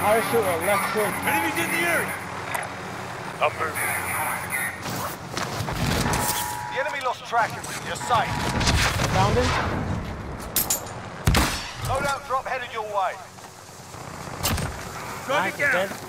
Parachute or left twin. Enemies in the area. Upper. The enemy lost track of you. You're safe. Found him. Loadout drop headed your way. Target Nice, down. dead.